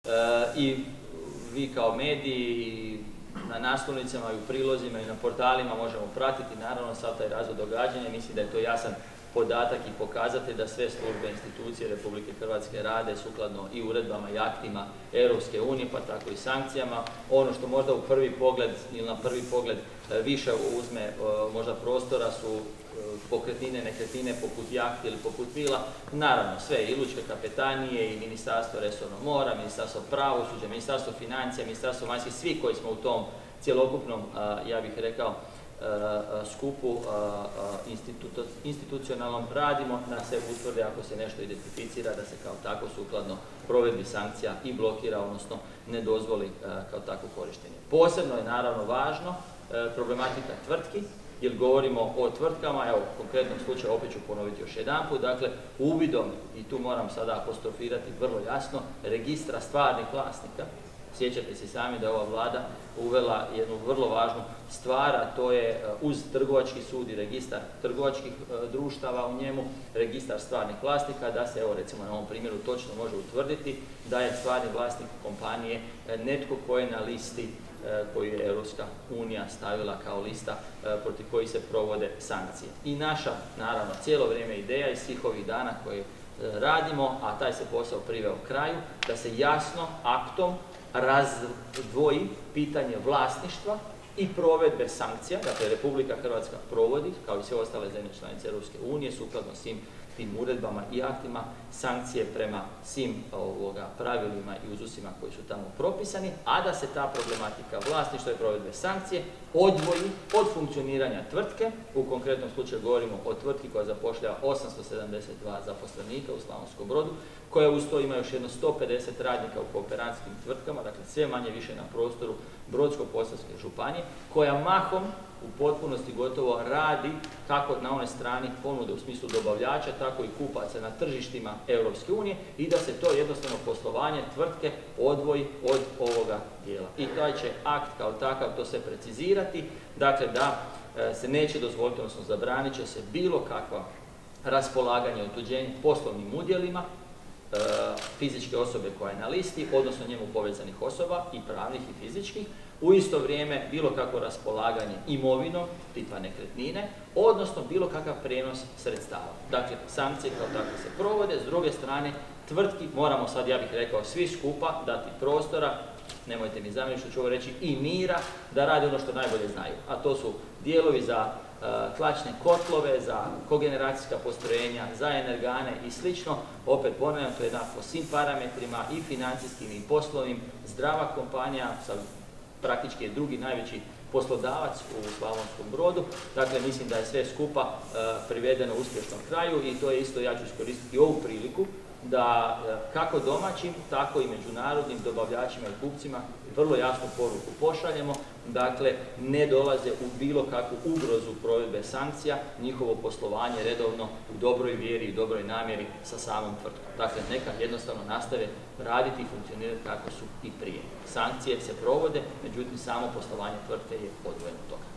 I vi kao mediji na naslovnicama i u prilozima i na portalima možemo pratiti naravno sav taj razvoj događanja. Mislim da je to jasan podatak i pokazati da sve službe institucije Republike Hrvatske rade sukladno i uredbama i aktima Europske unije, pa tako i sankcijama. Ono što možda u prvi pogled ili na prvi pogled više uzme možda prostora su pokretnine, nekretnine poput jahti ili poput vila. Naravno, sve i lučke kapetanije i Ministarstvo resornog mora, Ministarstvo pravosuđa, Ministarstvo financija, Ministarstvo vanjskih, svi koji smo u tom cjelokupnom, ja bih rekao, skupu institucionalnom radimo da se utvrde ako se nešto identificira, da se kao tako sukladno provedbi sankcija i blokira, odnosno ne dozvoli kao tako korištenje. Posebno je naravno važno problematika tvrtki, jer govorimo o tvrtkama, evo u konkretnom slučaju opet ću ponoviti još jedanput, dakle uvidom, i tu moram sada apostrofirati vrlo jasno, registra stvarnih vlasnika. Sjećate se sami da je ova Vlada uvela jednu vrlo važnu stvar, a to je uz trgovački sud i registar trgovačkih društava u njemu, registar stvarnih vlasnika, da se, evo recimo na ovom primjeru točno može utvrditi da je stvarni vlasnik kompanije netko ko je na listi koju je Europska unija stavila kao lista protiv kojih se provode sankcije. I naša, naravno, cijelo vrijeme ideja iz svih ovih dana koje radimo, a taj se posao priveo kraju, da se jasno aktom razdvoji pitanje vlasništva i provedbe sankcija. Dakle, Republika Hrvatska provodi, kao i sve ostale zemlje članice Europske unije, sukladno svim tim uredbama i aktima, sankcije prema svim pravilima i uzusima koji su tamo propisani, a da se ta problematika vlasništva i provedbe sankcije odvoji od funkcioniranja tvrtke. U konkretnom slučaju govorimo o tvrtki koja zapošljava 872 zaposlenika u Slavonskom Brodu, koja uz to ima još jedno 150 radnika u kooperantskim tvrtkama, dakle sve manje više na prostoru Brodsko-posavske županije, koja mahom u potpunosti gotovo radi kako na onoj strani ponude u smislu dobavljača, tako i kupaca na tržištima Europske unije i da se to jednostavno poslovanje tvrtke odvoji od ovoga dijela. I taj će akt kao takav to sve precizirati, dakle da se neće dozvoliti, odnosno zabranit će se bilo kakva raspolaganje, otuđenje poslovnim udjelima fizičke osobe koja je na listi, odnosno njemu povezanih osoba i pravnih i fizičkih, u isto vrijeme bilo kakvo raspolaganje imovinom, tipa nekretnine, odnosno bilo kakav prijenos sredstava. Dakle, sankcije kao takve se provode, s druge strane, tvrtki moramo sad, ja bih rekao, svi skupa dati prostora, nemojte mi zamjeriti što ću ovo reći, i mira da rade ono što najbolje znaju, a to su dijelovi za tlačne kotlove, za kogeneracijska postrojenja, za energane i slično. Opet ponavljam, to je po svim parametrima i financijskim i poslovnim, zdrava kompanija, praktički je drugi najveći poslodavac u Slavonskom Brodu. Dakle, mislim da je sve skupa privedeno uspješnom kraju i to je isto, ja ću iskoristiti ovu priliku da kako domaćim, tako i međunarodnim dobavljačima i kupcima vrlo jasnu poruku pošaljemo. Dakle, ne dolaze u bilo kakvu ugrozu provedbe sankcija, njihovo poslovanje redovno u dobroj vjeri i dobroj namjeri sa samom tvrtkom. Dakle, neka jednostavno nastave raditi i funkcionirati kako su i prije. Sankcije se provode, međutim samo poslovanje tvrtke je odvojeno od toga.